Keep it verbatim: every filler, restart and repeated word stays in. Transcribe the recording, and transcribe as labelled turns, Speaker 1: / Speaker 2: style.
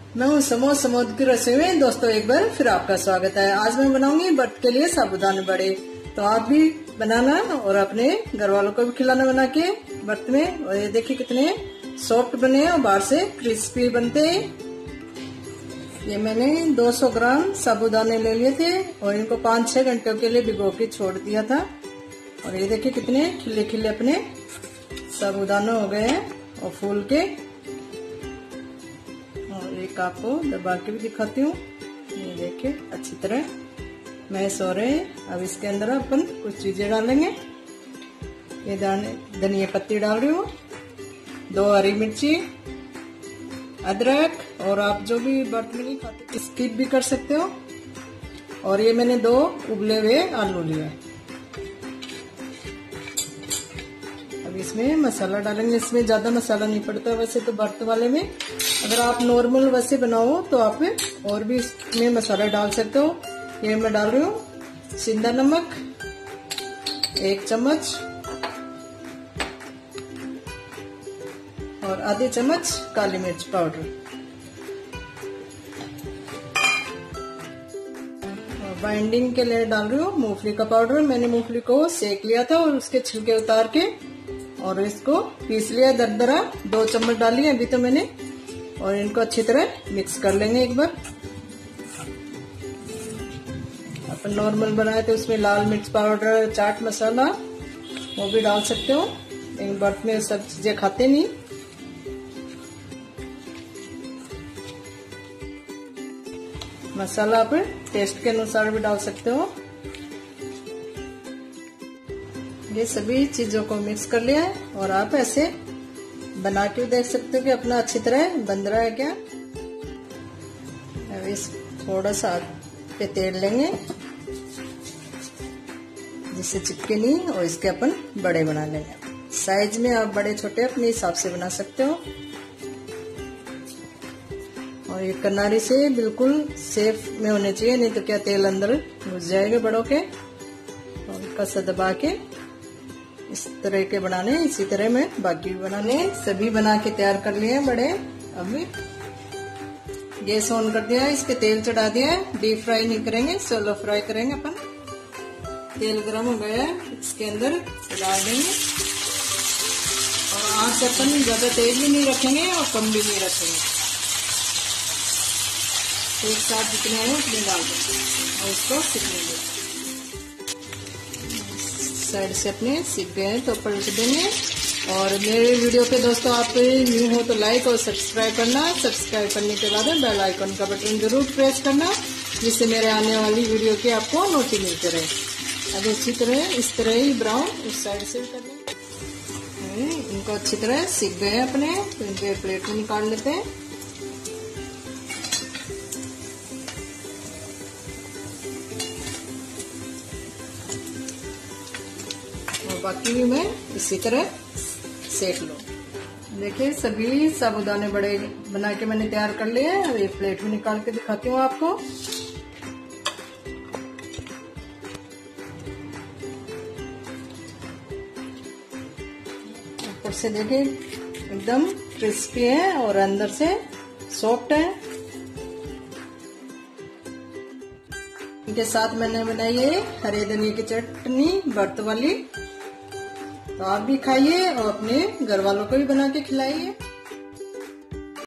Speaker 1: मैं हूँ समोद समोद की रसोई में दोस्तों एक बार फिर आपका स्वागत है। आज मैं बनाऊंगी व्रत के लिए साबूदाने बड़े, तो आप भी बनाना और अपने घर वालों को भी खिलाना बना के व्रत में। और ये देखिए कितने सॉफ्ट बने हैं और बाहर से क्रिस्पी बनते हैं। ये मैंने दो सौ ग्राम साबूदाने ले लिए थे और इनको पाँच छह घंटों के लिए भिगो के छोड़ दिया था। और ये देखिए कितने खिले खिले अपने साबूदाने हो गए हैं और फूल के। और एक आपको दबा के भी दिखाती हूँ, ये देखिए अच्छी तरह मैश हो रहे हैं। अब इसके अंदर अपन कुछ चीजें डालेंगे। ये दाने धनिया पत्ती डाल रही हूँ, दो हरी मिर्ची, अदरक, और आप जो भी व्रत में नहीं खाते स्किप भी कर सकते हो। और ये मैंने दो उबले हुए आलू लिए। अब इसमें मसाला डालेंगे। इसमें ज्यादा मसाला नहीं पड़ता वैसे तो व्रत वाले में। अगर आप नॉर्मल वैसे बनाओ तो आप और भी इसमें मसाला डाल सकते हो। ये मैं डाल रही हूँ सिंधा नमक एक चम्मच और आधे चम्मच काली मिर्च पाउडर। और बाइंडिंग के लिए डाल रही हूँ मूंगफली का पाउडर। मैंने मूंगफली को सेक लिया था और उसके छिलके उतार के और इसको पीस लिया दरदरा। दो चम्मच डाली है अभी तो मैंने। और इनको अच्छी तरह मिक्स कर लेंगे एक बार। अपन नॉर्मल बनाए तो उसमें लाल मिर्च पाउडर, चाट मसाला वो भी डाल सकते हो। इन व्रत में सब चीजें खाते नहीं। मसाला आप टेस्ट के अनुसार भी डाल सकते हो। ये सभी चीजों को मिक्स कर लिया है और आप ऐसे बना के देख सकते हो कि अपना अच्छी तरह बन रहा है क्या। अब इस थोड़ा सा पे तेल लेंगे जिससे चिपके नहीं और इसके अपन बड़े बना लेंगे। साइज में आप बड़े छोटे अपने हिसाब से बना सकते हो। और ये किनारे से बिल्कुल सेफ में होने चाहिए, नहीं तो क्या तेल अंदर घुस जाएगा बड़ों के। और कसा दबा के इस तरह के बनाने। इसी तरह मैं बाकी भी बनाने सभी बना के तैयार कर लिए हैं बड़े। अभी गैस ऑन कर दिया है, इस पे तेल चढ़ा दिया है। डीप फ्राई नहीं करेंगे, सोलो फ्राई करेंगे अपन। तेल गरम हो गया है, इसके अंदर डाल देंगे। और आंच अपन ज्यादा तेज भी नहीं रखेंगे और कम भी नहीं रखेंगे। एक साथ जितने हैं उतने डाल देंगे और इसको सिकने देंगे। साइड से अपने सीख गए हैं तो पलट देंगे। और मेरे वीडियो पे दोस्तों आप न्यू हो तो लाइक और सब्सक्राइब करना। सब्सक्राइब करने के बाद बेल आइकन का बटन जरूर प्रेस करना, जिससे मेरे आने वाली वीडियो के आपको नोटिस मिलते रहे। अब अच्छी तरह इस तरह ही ब्राउन उस साइड से कर लेंगे। इनको अच्छी तरह सीख गए अपने, तो इनके प्लेट में निकाल लेते हैं। और बाकी भी मैं इसी तरह सेक लो। देखिए सभी साबूदाने बड़े बना के मैंने तैयार कर लिए हैं। एक प्लेट में निकाल के दिखाती हूँ आपको। ऊपर से देखिए एकदम क्रिस्पी है और अंदर से सॉफ्ट है। इनके साथ मैंने बनाई है हरे धनिया की चटनी व्रत वाली। तो आप भी खाइए और अपने घर वालों को भी बना के खिलाइए।